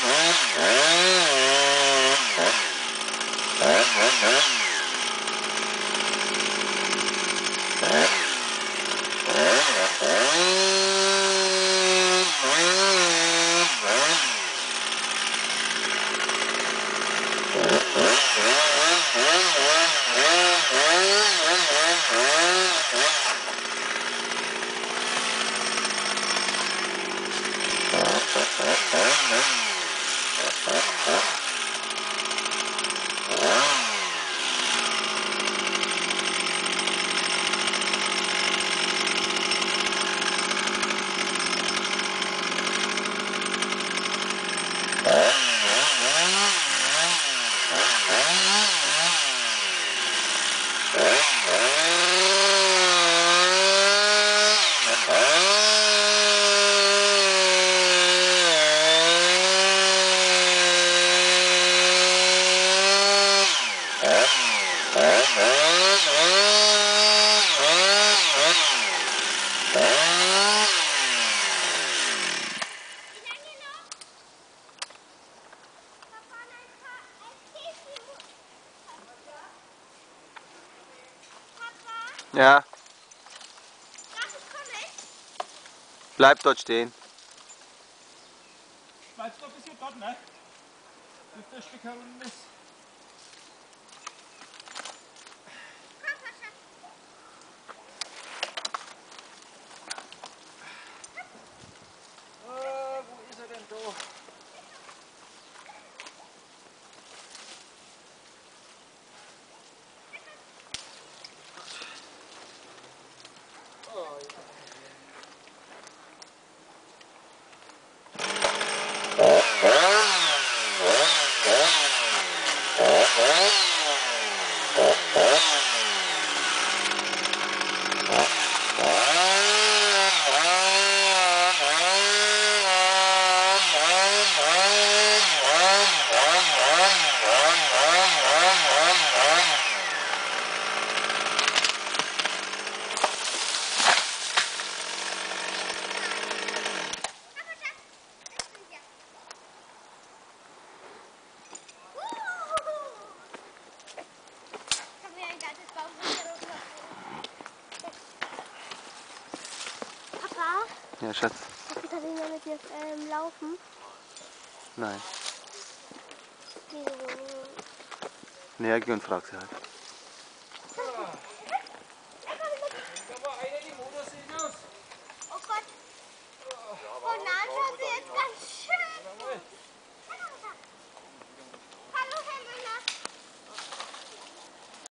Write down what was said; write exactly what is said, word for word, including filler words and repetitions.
Ja. Bleib dort stehen. Bleibst du ein bisschen dort, ne? Bis der Stück herunten ist. Äh, wo ist er denn da? Oh, ja. Papa? Ja, Schatz. Kannst du Katharina mit dir ähm, laufen? Nein. Wieso? Näher geh und frag sie halt.